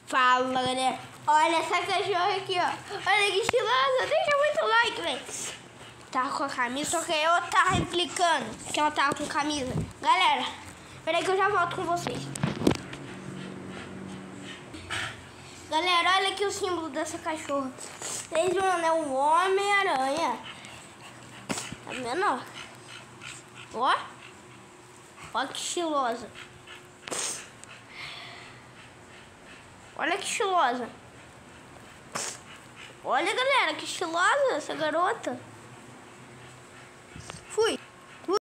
Fala, galera. Olha essa cachorra aqui, ó. Olha que estilosa. Deixa muito like, velho. Tava com a camisa, só que eu tava replicando que ela tava com camisa. Galera, peraí que eu já volto com vocês. Galera, olha aqui o símbolo dessa cachorra. Vocês viram, é um Homem-Aranha. Tá vendo? Ó. Ó que estilosa. Olha que estilosa. Olha, galera, que estilosa essa garota.